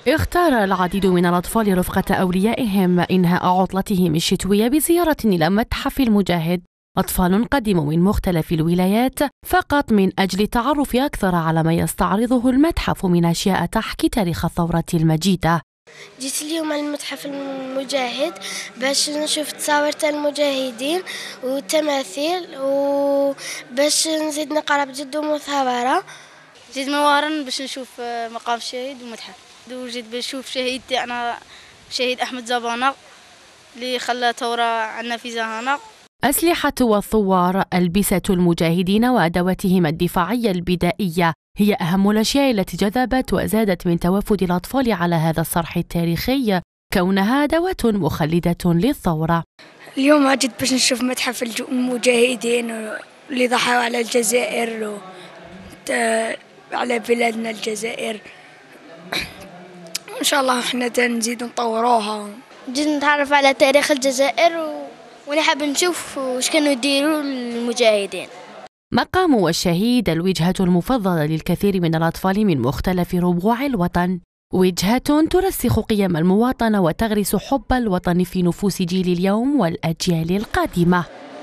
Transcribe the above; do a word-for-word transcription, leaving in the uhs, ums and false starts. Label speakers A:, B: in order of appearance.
A: اختار العديد من الأطفال رفقة أوليائهم إنهاء عطلتهم الشتوية بزيارة إلى متحف المجاهد. أطفال قدموا من مختلف الولايات فقط من أجل التعرف أكثر على ما يستعرضه المتحف من أشياء تحكي تاريخ الثورة المجيدة.
B: جيت اليوم على المتحف المجاهد باش نشوف تصاوير المجاهدين والتماثيل وباش نزيد نقرا بجد ومثابرة.
C: جيت من وهران باش نشوف مقام الشهيد والمتحف، وجيت باش نشوف شهيد تاعنا شهيد أحمد زبانة اللي خلى ثورة عنا في زهانة.
A: أسلحة والثوار، ألبسة المجاهدين وأدواتهم الدفاعية البدائية هي أهم الأشياء التي جذبت وزادت من توافد الأطفال على هذا الصرح التاريخي كونها أدوات مخلدة للثورة.
D: اليوم جيت باش نشوف متحف المجاهدين اللي ضحوا على الجزائر وعلى بلادنا الجزائر، إن شاء الله إحنا نزيد نطوروها.
B: جيت نتعرف على تاريخ الجزائر و... ونحب نشوف واش كانوا يديروا المجاهدين.
A: مقام الشهيد الوجهة المفضلة للكثير من الأطفال من مختلف ربوع الوطن، وجهة ترسخ قيم المواطنة وتغرس حب الوطن في نفوس جيل اليوم والأجيال القادمة.